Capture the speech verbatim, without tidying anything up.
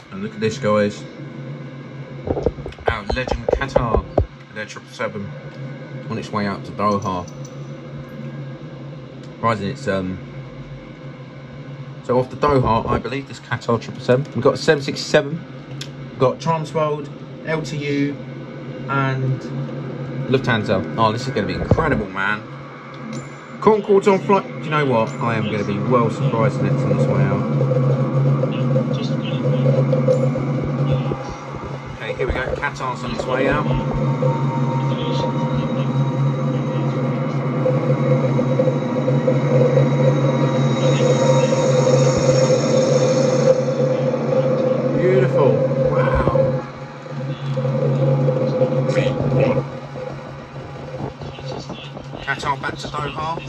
And look at this, guys. Our legend Qatar, their triple seven, on its way out to Doha. Rising its um. So off the Doha, I believe this Qatar triple seven. We've got a seven sixty-seven, we've got Transworld, L T U, and Lufthansa. Oh, this is going to be incredible, man. Concorde's on flight. Do you know what? I am going to be well surprised when it's on its way out. Okay, here we go. Qatar's on its way out. Beautiful. Wow. Qatar back to Doha.